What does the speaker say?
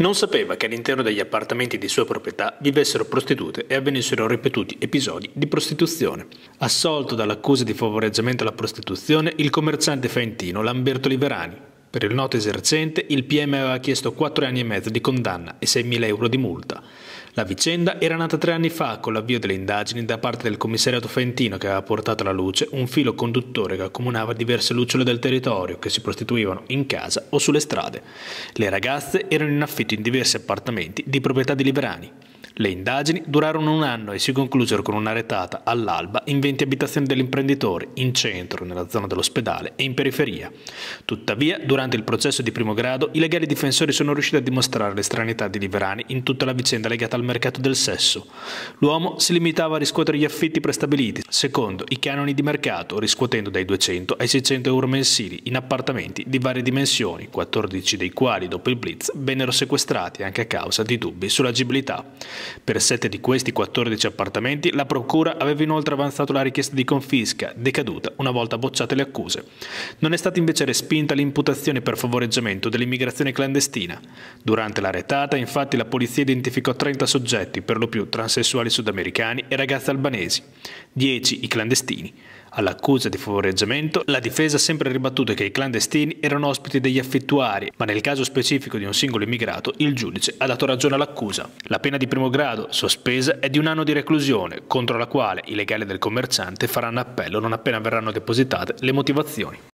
Non sapeva che all'interno degli appartamenti di sua proprietà vivessero prostitute e avvenissero ripetuti episodi di prostituzione. Assolto dall'accusa di favoreggiamento alla prostituzione, il commerciante faentino Lamberto Liverani. Per il noto esercente, il PM aveva chiesto 4 anni e mezzo di condanna e 6.000 euro di multa. La vicenda era nata 3 anni fa con l'avvio delle indagini da parte del commissariato faentino che aveva portato alla luce un filo conduttore che accomunava diverse lucciole del territorio che si prostituivano in casa o sulle strade. Le ragazze erano in affitto in diversi appartamenti di proprietà di Liverani. Le indagini durarono 1 anno e si conclusero con una retata all'alba in 20 abitazioni dell'imprenditore, in centro, nella zona dell'ospedale e in periferia. Tuttavia, durante il processo di primo grado, i legali difensori sono riusciti a dimostrare l'estraneità di Liverani in tutta la vicenda legata al mercato del sesso. L'uomo si limitava a riscuotere gli affitti prestabiliti, secondo i canoni di mercato, riscuotendo dai 200 ai 600 euro mensili in appartamenti di varie dimensioni, 14 dei quali, dopo il blitz, vennero sequestrati anche a causa di dubbi sull'agibilità. Per 7 di questi 14 appartamenti la procura aveva inoltre avanzato la richiesta di confisca, decaduta una volta bocciate le accuse. Non è stata invece respinta l'imputazione per favoreggiamento dell'immigrazione clandestina. Durante la retata, infatti, la polizia identificò 30 soggetti, per lo più transessuali sudamericani e ragazze albanesi, 10 i clandestini. All'accusa di favoreggiamento, la difesa ha sempre ribattuto che i clandestini erano ospiti degli affittuari, ma nel caso specifico di un singolo immigrato, il giudice ha dato ragione all'accusa. La pena di primo grado, sospesa, è di 1 anno di reclusione, contro la quale i legali del commerciante faranno appello non appena verranno depositate le motivazioni.